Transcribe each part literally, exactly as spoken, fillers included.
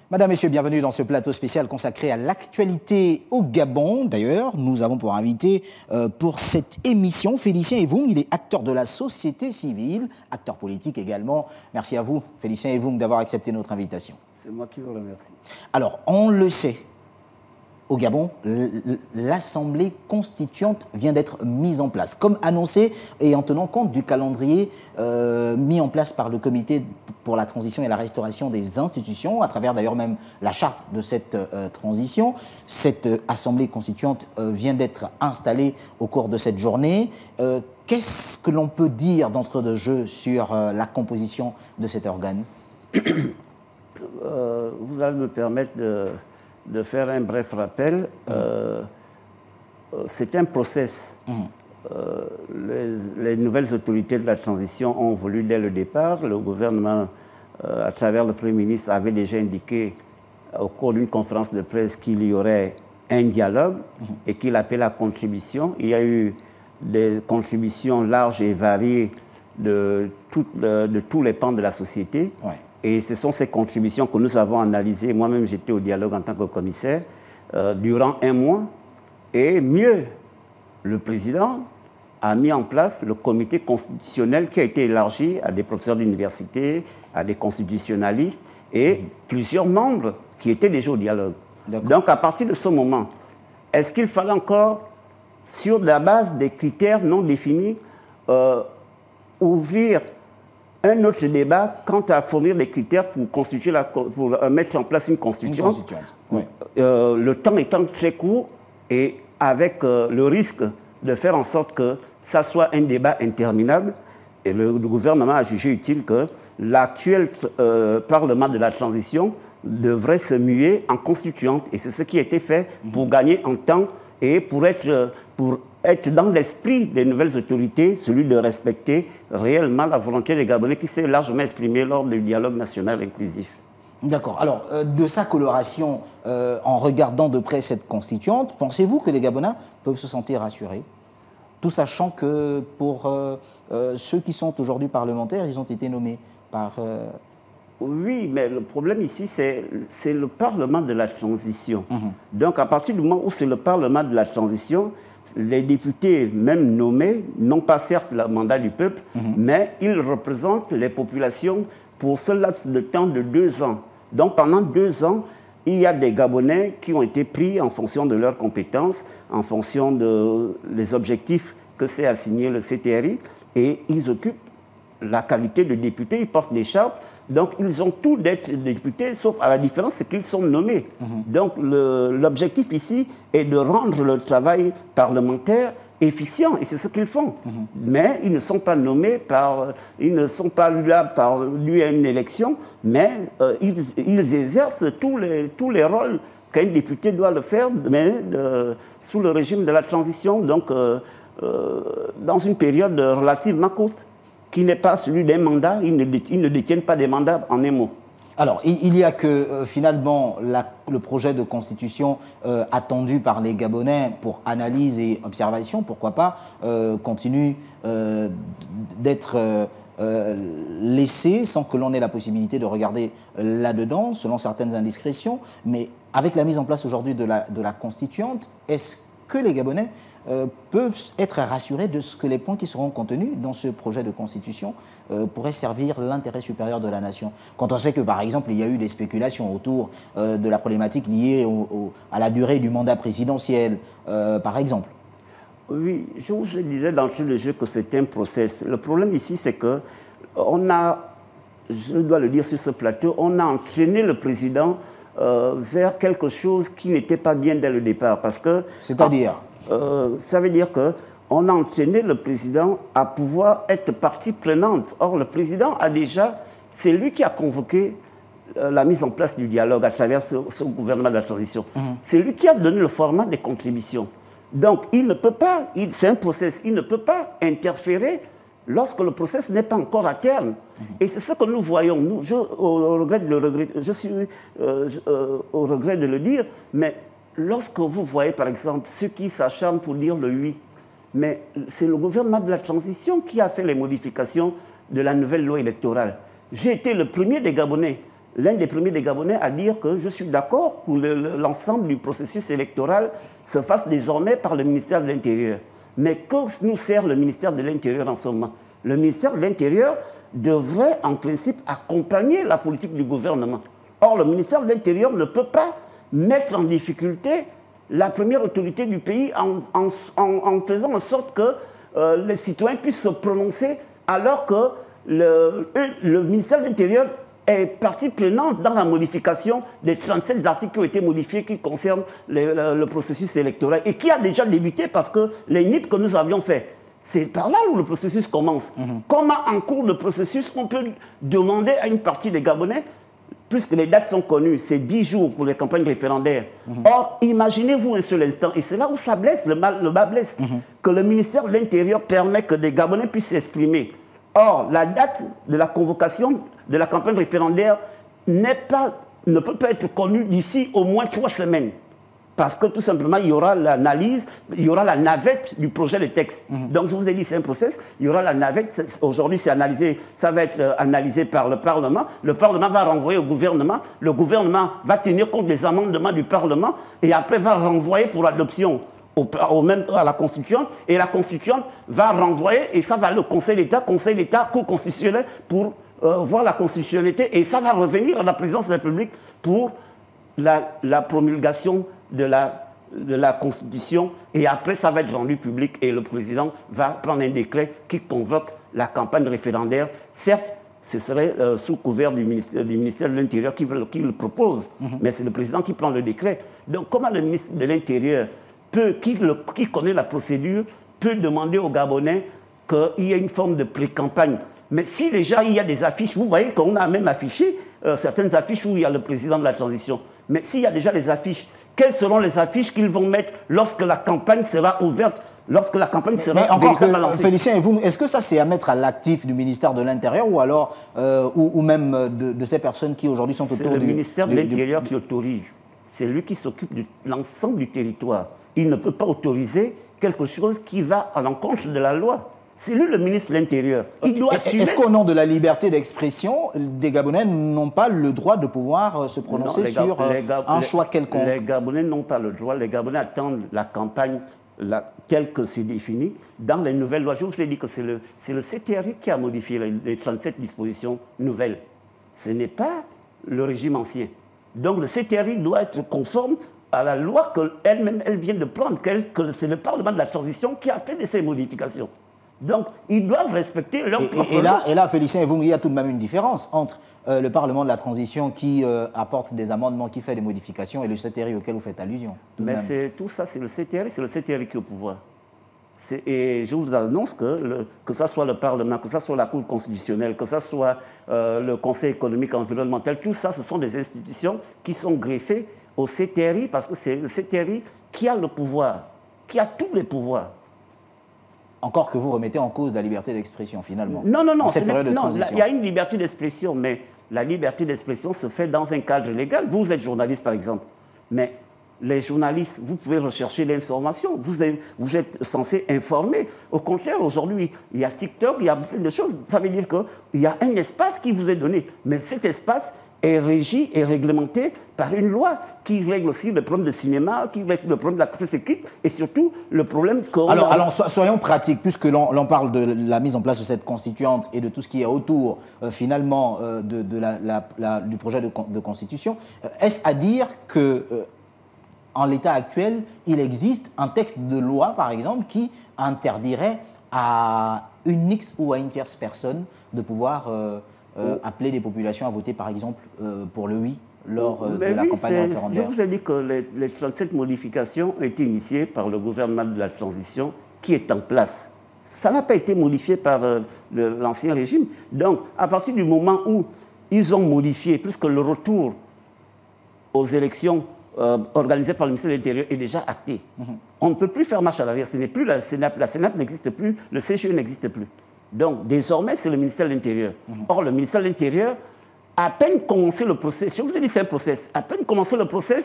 Madame, Messieurs, bienvenue dans ce plateau spécial consacré à l'actualité au Gabon. D'ailleurs, nous avons pour invité euh, pour cette émission Félicien Evoung. Il est acteur de la société civile, acteur politique également. Merci à vous, Félicien Evoung, d'avoir accepté notre invitation. C'est moi qui vous remercie. Alors, on le sait, au Gabon, l'Assemblée constituante vient d'être mise en place, comme annoncé et en tenant compte du calendrier euh, mis en place par le Comité pour la transition et la restauration des institutions, à travers d'ailleurs même la charte de cette euh, transition. Cette euh, Assemblée constituante euh, vient d'être installée au cours de cette journée. Euh, Qu'est-ce que l'on peut dire d'entre deux jeux sur euh, la composition de cet organe? euh, Vous allez me permettre de... de faire un bref rappel. Mmh. Euh, c'est un process. Mmh. Euh, les, les nouvelles autorités de la transition ont voulu dès le départ. Le gouvernement, euh, à travers le Premier ministre, avait déjà indiqué au cours d'une conférence de presse qu'il y aurait un dialogue mmh. et qu'il appelait la contribution. Il y a eu des contributions larges et variées de, tout, de, de tous les pans de la société. Ouais. Et ce sont ces contributions que nous avons analysées. Moi-même, j'étais au dialogue en tant que commissaire euh, durant un mois. Et mieux, le président a mis en place le comité constitutionnel qui a été élargi à des professeurs d'université, à des constitutionnalistes et mmh. plusieurs membres qui étaient déjà au dialogue. Donc, à partir de ce moment, est-ce qu'il fallait encore, sur la base des critères non définis, euh, ouvrir un autre débat quant à fournir des critères pour, constituer la, pour mettre en place une constitution, une constituante, oui. euh, le temps étant très court et avec euh, le risque de faire en sorte que ça soit un débat interminable. Et le, le gouvernement a jugé utile que l'actuel euh, Parlement de la transition devrait se muer en constituante. Et c'est ce qui a été fait pour mmh. gagner en temps et pour être... Pour être dans l'esprit des nouvelles autorités, celui de respecter réellement la volonté des Gabonais qui s'est largement exprimée lors du dialogue national inclusif. D'accord. Alors, euh, de sa coloration, euh, en regardant de près cette constituante, pensez-vous que les Gabonais peuvent se sentir rassurés? Tout sachant que pour euh, euh, ceux qui sont aujourd'hui parlementaires, ils ont été nommés par... Euh... Oui, mais le problème ici, c'est le Parlement de la transition. Mmh. Donc, à partir du moment où c'est le Parlement de la transition, les députés, même nommés, n'ont pas certes le mandat du peuple, mmh. mais ils représentent les populations pour ce laps de temps de deux ans. Donc pendant deux ans, il y a des Gabonais qui ont été pris en fonction de leurs compétences, en fonction des objectifs que s'est assigné le C T R I, et ils occupent la qualité de députés, ils portent des chartes. Donc, ils ont tout d'être députés, sauf à la différence, c'est qu'ils sont nommés. Mmh. Donc, l'objectif ici est de rendre le travail parlementaire efficient, et c'est ce qu'ils font. Mmh. Mais ils ne sont pas nommés par... Ils ne sont pas là par lui à une élection, mais euh, ils, ils exercent tous les, tous les rôles qu'un député doit le faire, mais de, sous le régime de la transition, donc euh, euh, dans une période relativement courte, qui n'est pas celui d'un mandat, ils ne, ils ne détiennent pas des mandats en un mot. Alors, il y a que euh, finalement la, le projet de constitution euh, attendu par les Gabonais pour analyse et observation, pourquoi pas, euh, continue euh, d'être euh, euh, laissé sans que l'on ait la possibilité de regarder là-dedans, selon certaines indiscrétions. Mais avec la mise en place aujourd'hui de la, de la constituante, est-ce que les Gabonais Euh, peuvent être rassurés de ce que les points qui seront contenus dans ce projet de constitution euh, pourraient servir l'intérêt supérieur de la nation. Quand on sait que, par exemple, il y a eu des spéculations autour euh, de la problématique liée au, au, à la durée du mandat présidentiel, euh, par exemple. Oui, je vous disais d'entrée de jeu que c'est un process. Le problème ici, c'est que on a, je dois le dire sur ce plateau, on a entraîné le président euh, vers quelque chose qui n'était pas bien dès le départ. Parce que... C'est-à-dire Euh, ça veut dire qu'on a entraîné le président à pouvoir être partie prenante. Or, le président a déjà, c'est lui qui a convoqué euh, la mise en place du dialogue à travers ce, ce gouvernement de la transition. Mmh. C'est lui qui a donné le format des contributions. Donc, il ne peut pas, c'est un process, il ne peut pas interférer lorsque le process n'est pas encore à terme. Mmh. Et c'est ce que nous voyons. Nous, je, au, au regret de le regretter, je suis euh, je, euh, au regret de le dire, mais lorsque vous voyez, par exemple, ceux qui s'acharnent pour dire le oui, mais c'est le gouvernement de la transition qui a fait les modifications de la nouvelle loi électorale. J'ai été le premier des Gabonais l'un des premiers des Gabonais à dire que je suis d'accord pour l'ensemble du processus électoral se fasse désormais par le ministère de l'Intérieur. Mais que nous sert le ministère de l'Intérieur en ce moment? Le ministère de l'Intérieur devrait en principe accompagner la politique du gouvernement. Or, le ministère de l'Intérieur ne peut pas mettre en difficulté la première autorité du pays en, en, en, en faisant en sorte que euh, les citoyens puissent se prononcer alors que le, le ministère de l'Intérieur est partie prenante dans la modification des trente-sept articles qui ont été modifiés qui concernent le, le, le processus électoral et qui a déjà débuté parce que les N I P que nous avions fait, c'est par là où le processus commence. Mmh. Comment en cours de processus on peut demander à une partie des Gabonais, puisque les dates sont connues, c'est dix jours pour les campagnes référendaires. Mmh. Or, imaginez-vous un seul instant, et c'est là où ça blesse, le, mal, le bas blesse, mmh. que le ministère de l'Intérieur permet que des Gabonais puissent s'exprimer. Or, la date de la convocation de la campagne référendaire n'est pas, ne peut pas être connue d'ici au moins trois semaines. Parce que tout simplement, il y aura l'analyse, il y aura la navette du projet de texte. Mmh. Donc, je vous ai dit, c'est un process. Il y aura la navette. Aujourd'hui, c'est analysé, ça va être analysé par le Parlement. Le Parlement va renvoyer au gouvernement. Le gouvernement va tenir compte des amendements du Parlement et après va renvoyer pour l'adoption au, au même, à la Constituante. Et la Constituante va renvoyer et ça va le Conseil d'État, Conseil d'État, Cour constitutionnelle pour euh, voir la constitutionnalité. Et ça va revenir à la présidence de la République pour la, la promulgation de la, de la Constitution et après ça va être rendu public et le président va prendre un décret qui convoque la campagne référendaire. Certes, ce serait euh, sous couvert du ministère, du ministère de l'Intérieur qui, qui le propose, mm-hmm. mais c'est le président qui prend le décret. Donc comment le ministre de l'Intérieur, peut, qui, le, qui connaît la procédure, peut demander aux Gabonais qu'il y ait une forme de pré-campagne? Mais si déjà il y a des affiches, vous voyez qu'on a même affiché euh, certaines affiches où il y a le président de la transition. Mais s'il y a déjà les affiches, quelles seront les affiches qu'ils vont mettre lorsque la campagne sera ouverte, lorsque la campagne sera mais encore véritablement lancée? Félicien, et vous, est-ce que ça c'est à mettre à l'actif du ministère de l'Intérieur ou alors euh, ou, ou même de, de ces personnes qui aujourd'hui sont autour du... C'est le ministère de l'Intérieur du... qui autorise. C'est lui qui s'occupe de l'ensemble du territoire. Il ne peut pas autoriser quelque chose qui va à l'encontre de la loi. C'est lui le ministre de l'Intérieur. Il doit assumer... Est-ce qu'au nom de la liberté d'expression, des Gabonais n'ont pas le droit de pouvoir se prononcer non, sur euh, Gab... un les... choix quelconque? Les Gabonais n'ont pas le droit. Les Gabonais attendent la campagne la... telle que c'est défini. Dans les nouvelles lois, je vous ai dit que c'est le, le C T R I qui a modifié les, les trente-sept dispositions nouvelles. Ce n'est pas le régime ancien. Donc le C T R I doit être conforme à la loi qu'elle-même elle vient de prendre, que c'est le Parlement de la transition qui a fait de ces modifications. Donc, ils doivent respecter leur propre et, et, là, et là, Félicien, vous, il y a tout de même une différence entre euh, le Parlement de la transition qui euh, apporte des amendements, qui fait des modifications, et le C T R I auquel vous faites allusion. Mais tout ça, c'est le C T R I, c'est le C T R I qui est au pouvoir. Et je vous annonce que, le, que ce soit le Parlement, que ce soit la Cour constitutionnelle, que ce soit euh, le Conseil économique et environnemental, tout ça, ce sont des institutions qui sont greffées au C T R I, parce que c'est le C T R I qui a le pouvoir, qui a tous les pouvoirs. Encore que vous remettez en cause la liberté d'expression, finalement. Non, non, non. Il y a une liberté d'expression, mais la liberté d'expression se fait dans un cadre légal. Vous êtes journaliste, par exemple. Mais les journalistes, vous pouvez rechercher l'information. Vous êtes, vous êtes censé informer. Au contraire, aujourd'hui, il y a TikTok, il y a plein de choses. Ça veut dire qu'il y a un espace qui vous est donné. Mais cet espace est régi et réglementé par une loi qui règle aussi le problème de cinéma, qui règle le problème de la presse écrite et surtout le problème qu'on... Alors, alors so, soyons pratiques, puisque l'on parle de la mise en place de cette constituante et de tout ce qui est autour, euh, finalement, euh, de, de la, la, la, du projet de, de constitution. Euh, Est-ce à dire que, euh, en l'état actuel, il existe un texte de loi, par exemple, qui interdirait à une X ou à une tierce personne de pouvoir... Euh, Euh, appeler des populations à voter, par exemple, euh, pour le oui lors euh, de la oui, campagne référendaire? Je vous ai dit que les, les trente-sept modifications ont été initiées par le gouvernement de la transition qui est en place. Ça n'a pas été modifié par euh, l'ancien régime. Donc, à partir du moment où ils ont modifié, puisque le retour aux élections euh, organisées par le ministère de l'Intérieur est déjà acté, mm-hmm. on ne peut plus faire marche à l'arrière. Ce n'est plus la Sénap, la Sénap n'existe plus, le C G E n'existe plus. Donc, désormais, c'est le ministère de l'Intérieur. Mmh. Or, le ministère de l'Intérieur, à peine commencé le processus, je vous ai dit c'est un processus, à peine commencé le processus,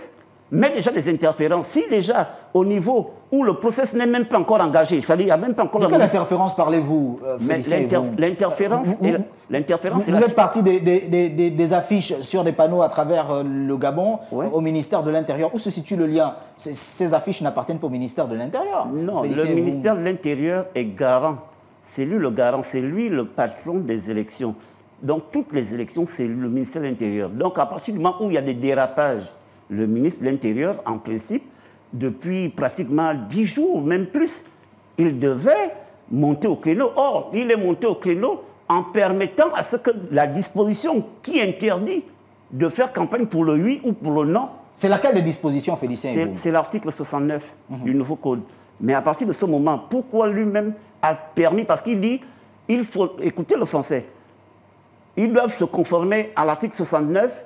met déjà des interférences. Si déjà, au niveau où le process n'est même pas encore engagé, c'est-à-dire qu'il n'y a même pas encore... De quelle interférence parlez-vous, euh, L'interférence... Vous, vous êtes parti des, des, des, des affiches sur des panneaux à travers euh, le Gabon, ouais. au ministère de l'Intérieur. Où se situe le lien? Ces, ces affiches n'appartiennent pas au ministère de l'Intérieur. Non, le ministère de l'Intérieur est garant. C'est lui le garant, c'est lui le patron des élections. Donc, toutes les élections, c'est le ministère de l'Intérieur. Donc, à partir du moment où il y a des dérapages, le ministre de l'Intérieur, en principe, depuis pratiquement dix jours, même plus, il devait monter au créneau. Or, il est monté au créneau en permettant à ce que la disposition qui interdit de faire campagne pour le oui ou pour le non. C'est laquelle des dispositions, Félicien? C'est l'article soixante-neuf mm-hmm. du nouveau code. Mais à partir de ce moment, pourquoi lui-même a permis? Parce qu'il dit, il faut écouter le français. Ils doivent se conformer à l'article soixante-neuf,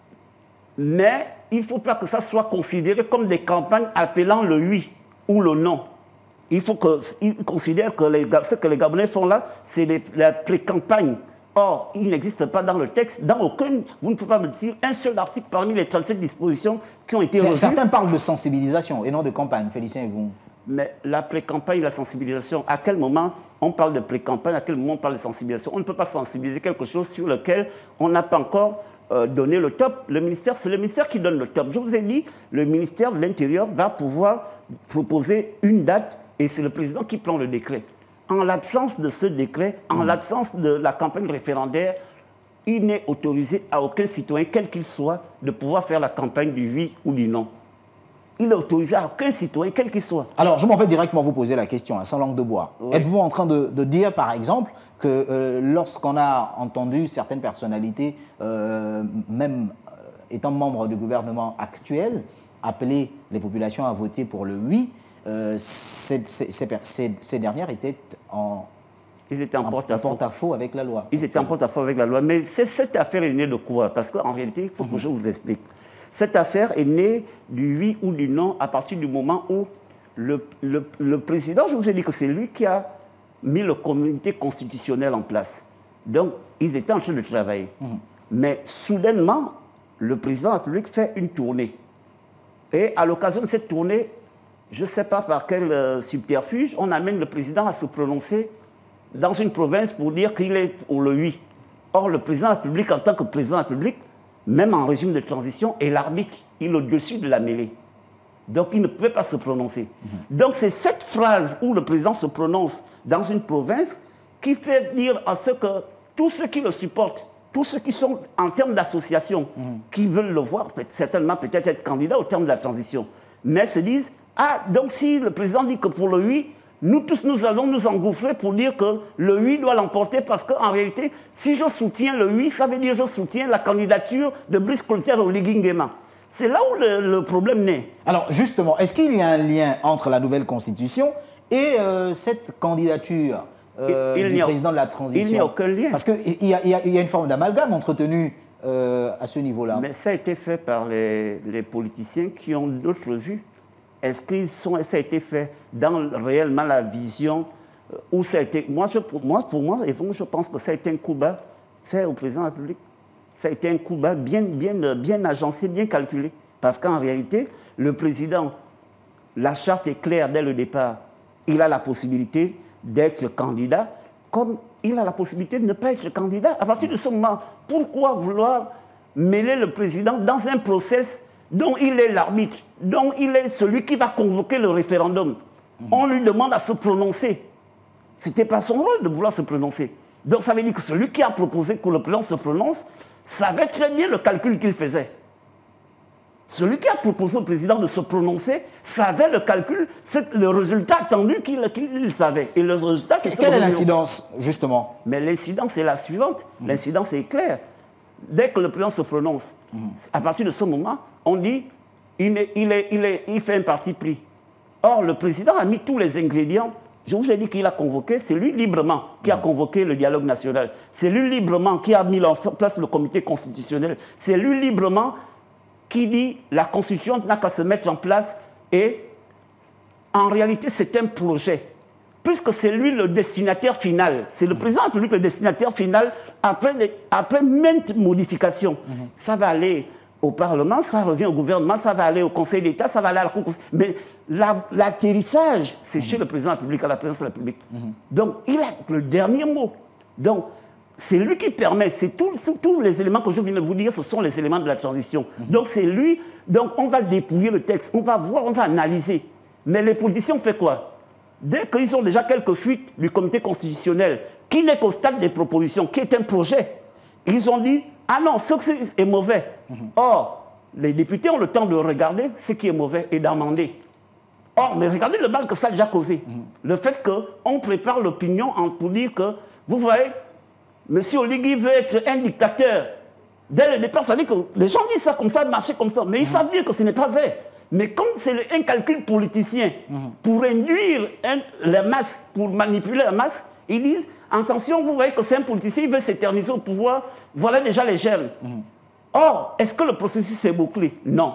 mais il ne faut pas que ça soit considéré comme des campagnes appelant le oui ou le non. Il faut qu'ils considèrent que les, ce que les Gabonais font là, c'est la pré-campagne. Or, il n'existe pas dans le texte, dans aucun, vous ne pouvez pas me dire un seul article parmi les trente-sept dispositions qui ont été revues. Certains parlent de sensibilisation et non de campagne, Félicien et vous. Mais la pré-campagne, la sensibilisation, à quel moment on parle de pré-campagne, à quel moment on parle de sensibilisation? On ne peut pas sensibiliser quelque chose sur lequel on n'a pas encore euh, donné le top. Le ministère, c'est le ministère qui donne le top. Je vous ai dit, le ministère de l'Intérieur va pouvoir proposer une date et c'est le président qui prend le décret. En l'absence de ce décret, en mmh. l'absence de la campagne référendaire, il n'est autorisé à aucun citoyen, quel qu'il soit, de pouvoir faire la campagne du oui ou du non. Il est autorisé à aucun citoyen, quel qu'il soit. Alors, je m'en vais directement vous poser la question, hein, sans langue de bois. Oui. Êtes-vous en train de, de dire, par exemple, que euh, lorsqu'on a entendu certaines personnalités, euh, même euh, étant membres du gouvernement actuel, appeler les populations à voter pour le oui, euh, ces, ces, ces, ces dernières étaient en... Ils étaient en, en porte-à-faux porte avec la loi. Ils étaient en porte-à-faux avec la loi. Mais cette affaire est née de quoi? Parce qu'en réalité, il faut mm-hmm. que je vous explique. Cette affaire est née du oui ou du non à partir du moment où le, le, le président, je vous ai dit que c'est lui qui a mis le comité constitutionnel en place. Donc, ils étaient en train de travailler. Mmh. Mais soudainement, le président de la République fait une tournée. Et à l'occasion de cette tournée, je ne sais pas par quel euh, subterfuge, on amène le président à se prononcer dans une province pour dire qu'il est pour le oui. Or, le président de la République, en tant que président de la République, même en régime de transition, est l'arbitre, il est au-dessus de la mêlée. Donc, il ne peut pas se prononcer. Mmh. Donc, c'est cette phrase où le président se prononce dans une province qui fait dire à ceux que tous ceux qui le supportent, tous ceux qui sont en termes d'association, mmh. qui veulent le voir, peut certainement peut-être être candidat au terme de la transition, mais se disent, ah, donc si le président dit que pour le oui, nous tous, nous allons nous engouffrer pour dire que le oui doit l'emporter parce qu'en réalité, si je soutiens le oui, ça veut dire que je soutiens la candidature de Brice Clotaire Oligui Nguema. C'est là où le, le problème naît. Alors justement, est-ce qu'il y a un lien entre la nouvelle constitution et euh, cette candidature euh, il, il du président de la transition? Il n'y a aucun lien. Parce qu'il y, y, y a une forme d'amalgame entretenue euh, à ce niveau-là. Mais ça a été fait par les, les politiciens qui ont d'autres vues. Est-ce que ça a été fait dans réellement la vision euh, où ça a été... Moi, je, pour, moi, pour moi, et vous, je pense que ça a été un coup bas fait au président de la République. Ça a été un coup bas bien, bien, bien agencé, bien calculé. Parce qu'en réalité, le président, la charte est claire dès le départ. Il a la possibilité d'être candidat, comme il a la possibilité de ne pas être candidat. À partir de ce moment, pourquoi vouloir mêler le président dans un process dont il est l'arbitre, dont il est celui qui va convoquer le référendum? Mmh. On lui demande à se prononcer. Ce n'était pas son rôle de vouloir se prononcer. Donc ça veut dire que celui qui a proposé que le président se prononce savait très bien le calcul qu'il faisait. Celui qui a proposé au président de se prononcer savait le calcul, c'est le résultat attendu qu'il qu'il savait. Et le résultat, c'est... Quelle est l'incidence, justement? Mais l'incidence est la suivante. Mmh. L'incidence est claire. Dès que le président se prononce, mmh. à partir de ce moment, on dit il, est, il, est, il, est, il fait un parti pris. Or, le président a mis tous les ingrédients. Je vous ai dit qu'il a convoqué, c'est lui librement qui a convoqué le dialogue national. C'est lui librement qui a mis en place le comité constitutionnel. C'est lui librement qui dit la Constitution n'a qu'à se mettre en place et en réalité, c'est un projet. Puisque c'est lui le destinataire final, c'est le président de la République le destinataire final après, les, après maintes modifications. Mmh. Ça va aller au Parlement, ça revient au gouvernement, ça va aller au Conseil d'État, ça va aller à la Cour. Mais l'atterrissage, la, c'est mmh. chez le président de la République, à la présidence de la République. Mmh. Donc, il a le dernier mot. Donc, c'est lui qui permet, c'est tous tous les éléments que je viens de vous dire, ce sont les éléments de la transition. Mmh. Donc, c'est lui, donc on va dépouiller le texte, on va voir, on va analyser. Mais les politiciens ont fait quoi? Dès qu'ils ont déjà quelques fuites du comité constitutionnel, qui n'est qu'au stade des propositions, qui est un projet, ils ont dit, ah non, ce qui est mauvais. Mmh. Or, les députés ont le temps de regarder ce qui est mauvais et d'amender. Or, mais regardez le mal que ça a déjà causé. Mmh. Le fait qu'on prépare l'opinion pour dire que, vous voyez, M. Oligui veut être un dictateur. Dès le départ, ça veut dire que les gens disent ça comme ça, marcher comme ça, mais ils mmh. savent bien que ce n'est pas vrai. Mais comme c'est un calcul politicien mmh. pour induire un, la masse, pour manipuler la masse, ils disent, attention, vous voyez que c'est un politicien, il veut s'éterniser au pouvoir, voilà déjà les germes. Mmh. Or, est-ce que le processus est bouclé? Non.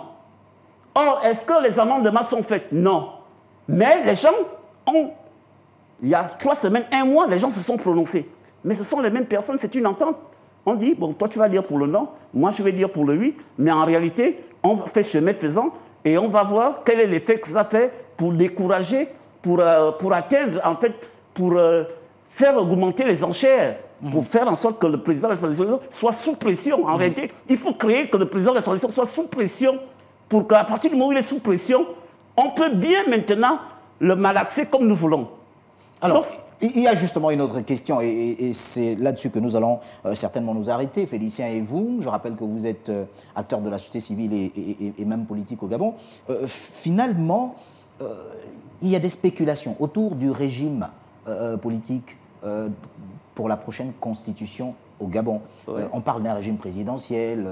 Or, est-ce que les amendements sont faits? Non. Mais les gens ont, il y a trois semaines, un mois, les gens se sont prononcés. Mais ce sont les mêmes personnes, c'est une entente. On dit, bon, toi tu vas dire pour le non, moi je vais dire pour le oui, mais en réalité, on fait chemin faisant et on va voir quel est l'effet que ça fait pour décourager, pour, euh, pour atteindre, en fait, pour euh, faire augmenter les enchères, mmh. pour faire en sorte que le président de la transition soit sous pression. En mmh. réalité, il faut créer que le président de la transition soit sous pression pour qu'à partir du moment où il est sous pression, on peut bien maintenant le malaxer comme nous voulons. Alors, donc, il y a justement une autre question, et, et, et c'est là-dessus que nous allons euh, certainement nous arrêter, Félicien et vous. Je rappelle que vous êtes euh, acteur de la société civile et, et, et même politique au Gabon. Euh, finalement, euh, il y a des spéculations autour du régime euh, politique euh, pour la prochaine constitution au Gabon. Ouais. Euh, on parle d'un régime présidentiel,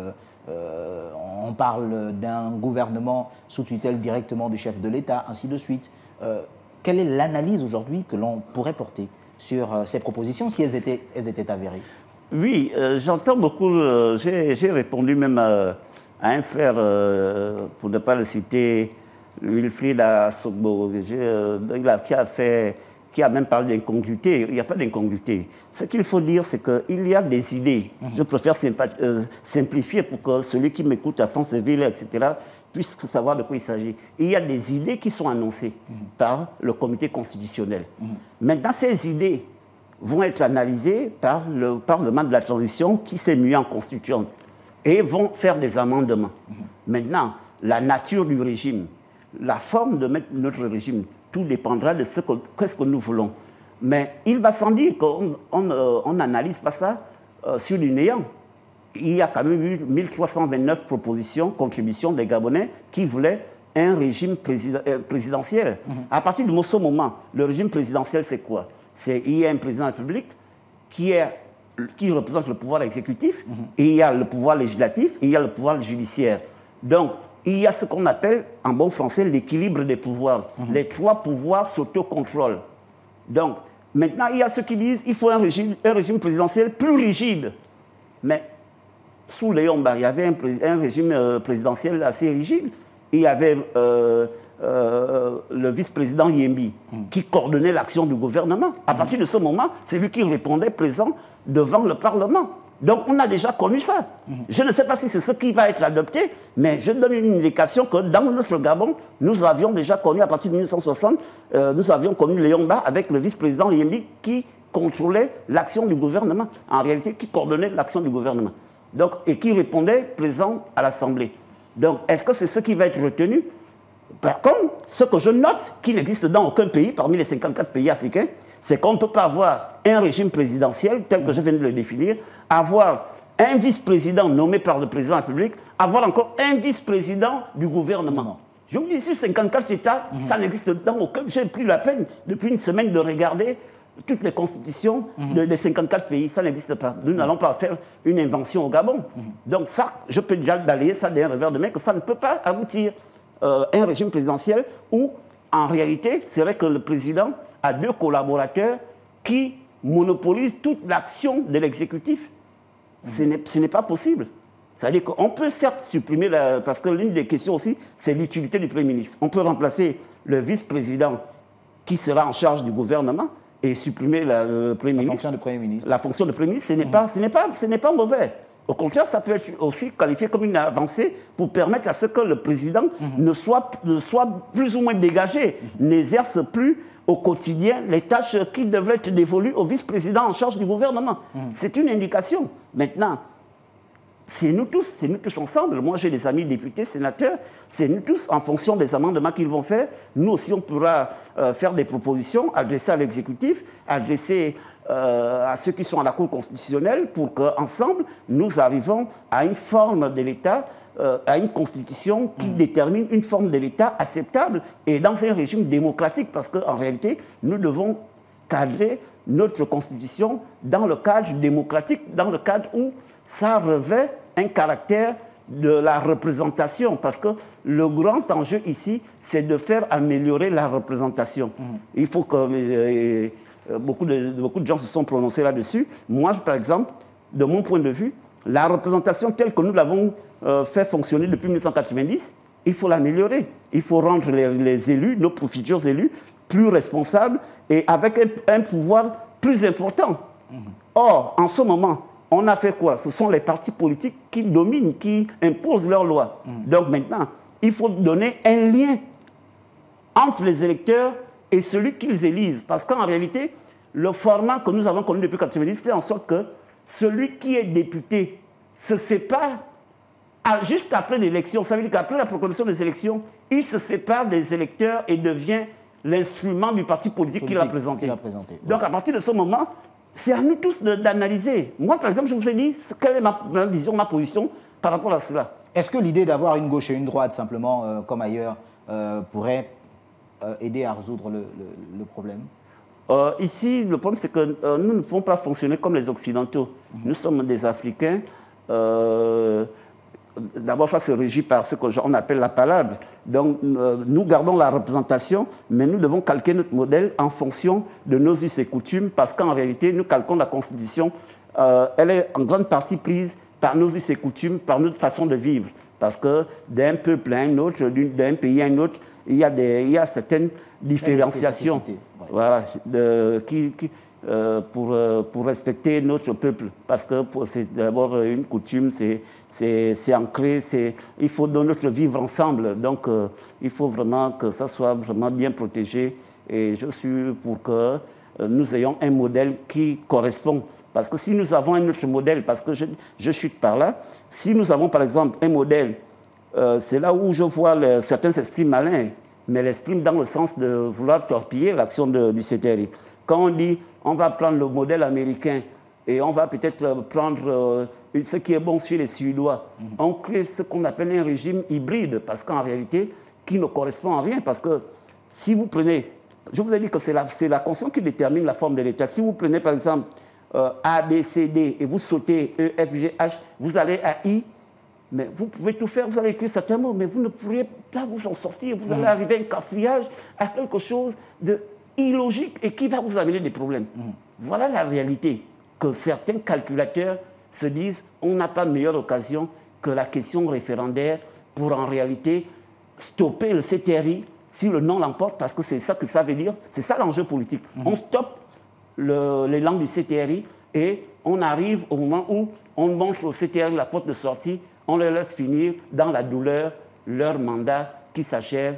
euh, on parle d'un gouvernement sous tutelle directement du chef de l'État, ainsi de suite. Euh, Quelle est l'analyse aujourd'hui que l'on pourrait porter sur euh, ces propositions si elles étaient, elles étaient avérées? Oui, euh, j'entends beaucoup, euh, j'ai répondu même à, à un frère, euh, pour ne pas le citer, Wilfried Assogbo, euh, qui a fait, qui a même parlé d'incongruité. Il n'y a pas d'incongruité. Ce qu'il faut dire, c'est qu'il y a des idées. Mm-hmm. Je préfère euh, simplifier pour que celui qui m'écoute à France Ville, et cetera, puisse savoir de quoi il s'agit. Il y a des idées qui sont annoncées mmh. par le comité constitutionnel. Mmh. Maintenant, ces idées vont être analysées par le Parlement de la transition qui s'est mué en constituante et vont faire des amendements. Mmh. Maintenant, la nature du régime, la forme de mettre notre régime, tout dépendra de ce que, qu'est-ce que nous voulons. Mais il va sans dire qu'on n'analyse euh, pas ça euh, sur du néant. Il y a quand même eu mille trois cent vingt-neuf propositions, contributions des Gabonais qui voulaient un régime président, euh, présidentiel. Mm-hmm. À partir de ce moment, le régime présidentiel, c'est quoi? C'est il y a un président de la République qui, est, qui représente le pouvoir exécutif, mm-hmm. et il y a le pouvoir législatif, et il y a le pouvoir judiciaire. Donc, il y a ce qu'on appelle, en bon français, l'équilibre des pouvoirs. Mm-hmm. Les trois pouvoirs s'autocontrôlent. Donc, maintenant, il y a ceux qui disent qu'il faut un régime, un régime présidentiel plus rigide. Mais sous Léon Mba, il y avait un, un régime euh, présidentiel assez rigide. Il y avait euh, euh, le vice-président Yembi mmh. qui coordonnait l'action du gouvernement. À mmh. partir de ce moment, c'est lui qui répondait présent devant le Parlement. Donc on a déjà connu ça. Mmh. Je ne sais pas si c'est ce qui va être adopté, mais je donne une indication que dans notre Gabon, nous avions déjà connu, à partir de mille neuf cent soixante, euh, nous avions connu Léon Mba avec le vice-président Yembi qui contrôlait l'action du gouvernement. En réalité, qui coordonnait l'action du gouvernement. Donc, et qui répondait présent à l'Assemblée. Donc, est-ce que c'est ce qui va être retenu? Par contre, ce que je note, qui n'existe dans aucun pays, parmi les cinquante-quatre pays africains, c'est qu'on ne peut pas avoir un régime présidentiel, tel que je viens de le définir, avoir un vice-président nommé par le président de la République, avoir encore un vice-président du gouvernement. Je vous dis, sur cinquante-quatre États, mmh. ça n'existe dans aucun... J'ai pris la peine, depuis une semaine, de regarder toutes les constitutions mmh. de, des cinquante-quatre pays, ça n'existe pas. Nous n'allons pas faire une invention au Gabon. Mmh. Donc ça, je peux déjà balayer ça d'un revers de main, que ça ne peut pas aboutir euh, un régime présidentiel où, en réalité, c'est vrai que le président a deux collaborateurs qui monopolisent toute l'action de l'exécutif. Mmh. Ce n'est pas possible. C'est-à-dire qu'on peut certes supprimer, la, parce que l'une des questions aussi, c'est l'utilité du Premier ministre. On peut remplacer le vice-président qui sera en charge du gouvernement et supprimer la, le Premier la ministre. fonction de Premier ministre. La fonction de Premier ministre, ce n'est mmh. pas, ce n'est pas, ce n'est pas mauvais. Au contraire, ça peut être aussi qualifié comme une avancée pour permettre à ce que le président mmh. ne, soit, ne soit plus ou moins dégagé, mmh. n'exerce plus au quotidien les tâches qui devraient être dévolues au vice-président en charge du gouvernement. Mmh. C'est une indication. Maintenant, c'est nous tous, c'est nous tous ensemble. Moi, j'ai des amis députés, sénateurs, c'est nous tous, en fonction des amendements qu'ils vont faire. Nous aussi, on pourra euh, faire des propositions, adresser à l'exécutif, adresser euh, à ceux qui sont à la Cour constitutionnelle pour qu'ensemble, nous arrivons à une forme de l'État, euh, à une constitution qui mmh. détermine une forme de l'État acceptable et dans un régime démocratique, parce qu'en réalité, nous devons cadrer notre constitution dans le cadre démocratique, dans le cadre où ça revêt un caractère de la représentation, parce que le grand enjeu ici, c'est de faire améliorer la représentation. Mmh. Il faut que euh, beaucoup, de, beaucoup de gens se sont prononcés là-dessus. Moi, par exemple, de mon point de vue, la représentation telle que nous l'avons euh, fait fonctionner depuis mille neuf cent quatre-vingt-dix, il faut l'améliorer. Il faut rendre les, les élus, nos futurs élus, plus responsables et avec un, un pouvoir plus important. Mmh. Or, en ce moment, on a fait quoi? Ce sont les partis politiques qui dominent, qui imposent leurs lois. Mmh. Donc maintenant, il faut donner un lien entre les électeurs et celui qu'ils élisent. Parce qu'en réalité, le format que nous avons connu depuis mille neuf cent quatre-vingt-dix fait en sorte que celui qui est député se sépare à, juste après l'élection. Ça veut dire qu'après la proclamation des élections, il se sépare des électeurs et devient l'instrument du parti politique, politique qu'il a présenté. Qu a présenté. Donc ouais. à partir de ce moment, c'est à nous tous d'analyser. Moi, par exemple, je vous ai dit quelle est ma, ma vision, ma position par rapport à cela. Est-ce que l'idée d'avoir une gauche et une droite, simplement, euh, comme ailleurs, euh, pourrait euh, aider à résoudre le, le, le problème? euh, Ici, le problème, c'est que euh, nous ne pouvons pas fonctionner comme les Occidentaux. Mmh. Nous sommes des Africains. Euh, D'abord, ça se régit par ce qu'on appelle la palabre. Donc, euh, nous gardons la représentation, mais nous devons calquer notre modèle en fonction de nos us et coutumes, parce qu'en réalité, nous calquons la Constitution. Euh, elle est en grande partie prise par nos us et coutumes, par notre façon de vivre. Parce que d'un peuple à un autre, d'un pays à un autre, il y a, des, il y a certaines différenciations ouais. voilà, de, qui... qui Euh, pour, euh, pour respecter notre peuple, parce que c'est d'abord une coutume, c'est ancré, il faut dans notre vivre ensemble, donc euh, il faut vraiment que ça soit vraiment bien protégé, et je suis pour que euh, nous ayons un modèle qui correspond, parce que si nous avons un autre modèle, parce que je, je chute par là, si nous avons par exemple un modèle, euh, c'est là où je vois le, certains s'expriment malins, mais l'expriment dans le sens de vouloir torpiller l'action du C T R I. Quand on dit on va prendre le modèle américain et on va peut-être prendre euh, ce qui est bon chez les Suédois, mmh. on crée ce qu'on appelle un régime hybride, parce qu'en réalité, qui ne correspond à rien. Parce que si vous prenez, je vous ai dit que c'est la, la Constitution qui détermine la forme de l'État. Si vous prenez par exemple euh, A, B, C, D et vous sautez E, F, G, H, vous allez à I, mais vous pouvez tout faire, vous allez écrire certains mots, mais vous ne pourriez pas vous en sortir. Vous mmh. allez arriver à un cafouillage, à quelque chose de illogique et qui va vous amener des problèmes. Mmh. Voilà la réalité, que certains calculateurs se disent on n'a pas de meilleure occasion que la question référendaire pour en réalité stopper le C T R I si le non l'emporte, parce que c'est ça que ça veut dire, c'est ça l'enjeu politique. Mmh. On stoppe l'élan du C T R I et on arrive au moment où on montre au C T R I la porte de sortie, on les laisse finir dans la douleur leur mandat qui s'achève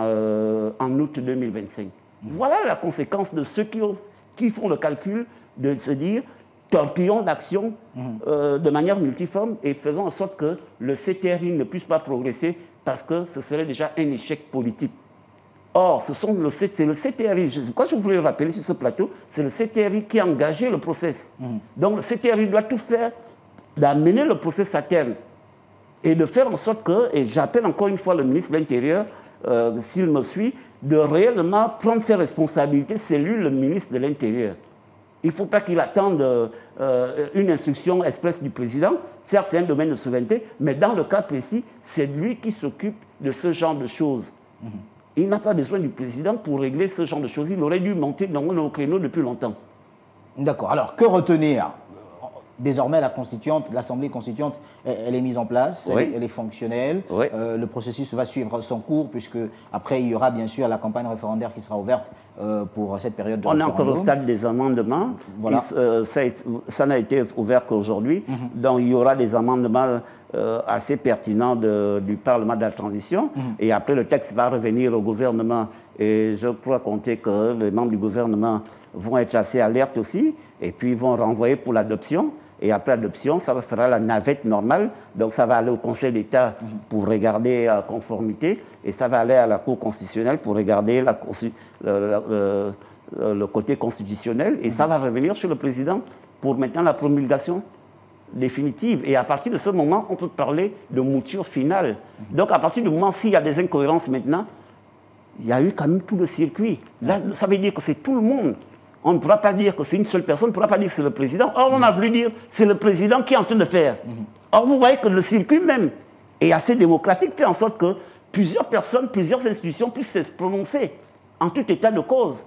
euh, en août deux mille vingt-cinq. Voilà la conséquence de ceux qui, ont, qui font le calcul de se dire torpillons l'action mmh. euh, de manière multiforme et faisons en sorte que le C T R I ne puisse pas progresser parce que ce serait déjà un échec politique. Or, c'est le, le C T R I, je, quoi je voulais rappeler sur ce plateau, c'est le C T R I qui a engagé le process. Mmh. Donc le C T R I doit tout faire d'amener le process à terme et de faire en sorte que, et j'appelle encore une fois le ministre de l'Intérieur, euh, s'il me suit, de réellement prendre ses responsabilités, c'est lui le ministre de l'Intérieur. Il ne faut pas qu'il attende euh, une instruction expresse du président. Certes, c'est un domaine de souveraineté, mais dans le cas précis, c'est lui qui s'occupe de ce genre de choses. Mmh. Il n'a pas besoin du président pour régler ce genre de choses. Il aurait dû monter dans nos créneaux depuis longtemps. D'accord. Alors, que retenir? désormais, la constituante, l'Assemblée constituante, elle, elle est mise en place, oui. elle, elle est fonctionnelle. Oui. Euh, le processus va suivre son cours, puisque après, il y aura bien sûr la campagne référendaire qui sera ouverte euh, pour cette période de On est référendum. encore au stade des amendements. Voilà. Il, euh, ça, ça n'a été ouvert qu'aujourd'hui. Mm-hmm. Donc, il y aura des amendements euh, assez pertinents de, du Parlement de la transition. Mm-hmm. Et après, le texte va revenir au gouvernement. Et je crois compter que les membres du gouvernement vont être assez alertes aussi. Et puis, ils vont renvoyer pour l'adoption. Et après l'adoption, ça fera la navette normale. Donc, ça va aller au Conseil d'État mmh. pour regarder la conformité. Et ça va aller à la Cour constitutionnelle pour regarder la, le, le, le, le côté constitutionnel. Et mmh. ça va revenir sur le président pour maintenant la promulgation définitive. Et à partir de ce moment, on peut parler de mouture finale. Mmh. Donc, à partir du moment s'il y a des incohérences maintenant, il y a eu quand même tout le circuit. Là, ça veut dire que c'est tout le monde. On ne pourra pas dire que c'est une seule personne, on ne pourra pas dire que c'est le président. Or, on a voulu dire que c'est le président qui est en train de faire. Or, vous voyez que le circuit même est assez démocratique, fait en sorte que plusieurs personnes, plusieurs institutions puissent se prononcer en tout état de cause.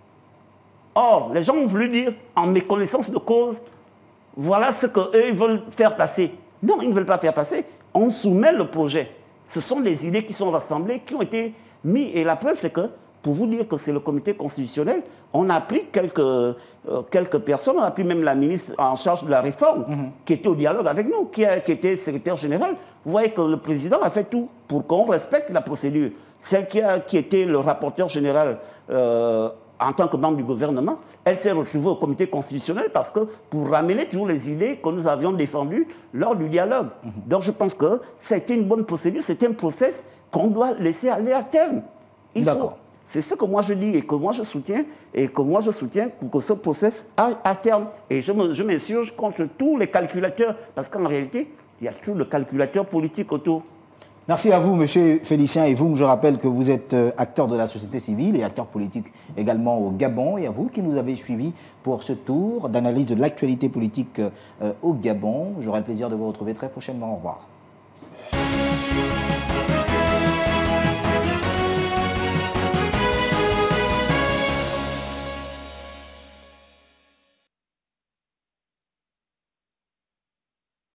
Or, les gens ont voulu dire, en méconnaissance de cause, voilà ce qu'eux veulent faire passer. Non, ils ne veulent pas faire passer. On soumet le projet. Ce sont des idées qui sont rassemblées, qui ont été mises. Et la preuve, c'est que, pour vous dire que c'est le comité constitutionnel, on a pris quelques, euh, quelques personnes, on a pris même la ministre en charge de la réforme, mm-hmm. qui était au dialogue avec nous, qui, a, qui était secrétaire général. Vous voyez que le président a fait tout pour qu'on respecte la procédure. Celle qui, a, qui était le rapporteur général euh, en tant que membre du gouvernement, elle s'est retrouvée au comité constitutionnel parce que pour ramener toujours les idées que nous avions défendues lors du dialogue. Mm-hmm. Donc je pense que c'était une bonne procédure, c'était un process qu'on doit laisser aller à terme. D'accord. C'est ce que moi je dis et que moi je soutiens, et que moi je soutiens pour que ce process aille à terme. Et je m'insurge contre tous les calculateurs, parce qu'en réalité, il y a toujours le calculateur politique autour. Merci à vous, Monsieur Félicien, et vous, je rappelle que vous êtes acteur de la société civile et acteur politique également au Gabon, et à vous qui nous avez suivis pour ce tour d'analyse de l'actualité politique au Gabon. J'aurai le plaisir de vous retrouver très prochainement. Au revoir.